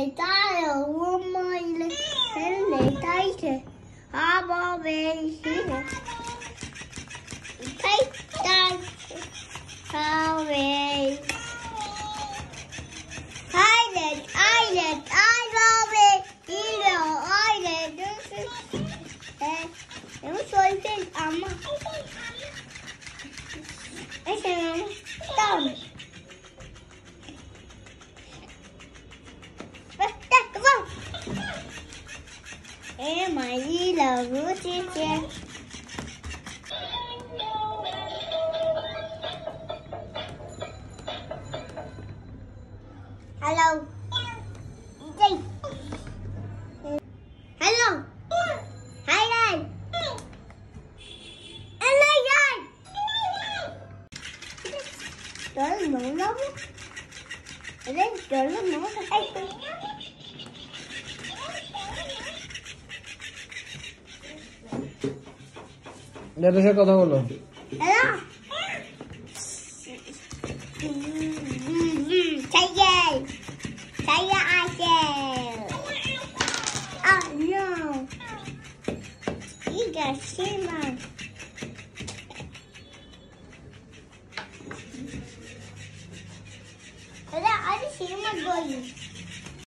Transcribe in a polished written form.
Hello. Hello. Hi guys. Hello guys. Trời nổ lắm. Ở đây trời nó nổ hay. যাদের সাথে কথা বলো। Hello